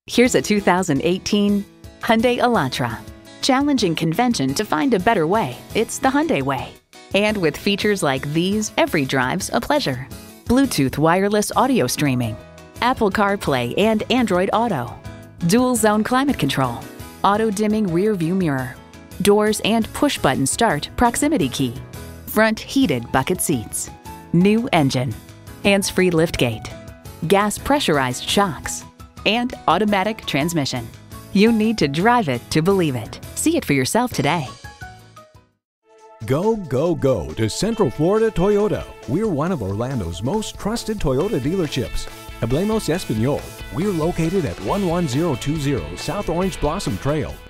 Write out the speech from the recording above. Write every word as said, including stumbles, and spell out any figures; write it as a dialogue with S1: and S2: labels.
S1: Here's a two thousand eighteen Hyundai Elantra. Challenging convention to find a better way, it's the Hyundai way. And with features like these, every drive's a pleasure. Bluetooth wireless audio streaming, Apple CarPlay and Android Auto, dual zone climate control, auto dimming rear view mirror, doors and push button start proximity key, front heated bucket seats, new engine, hands-free liftgate, gas pressurized shocks, and automatic transmission. You need to drive it to believe it. See it for yourself today.
S2: Go, go, go to Central Florida Toyota. We're one of Orlando's most trusted Toyota dealerships. Hablemos Espanol. We're located at one one zero two zero South Orange Blossom Trail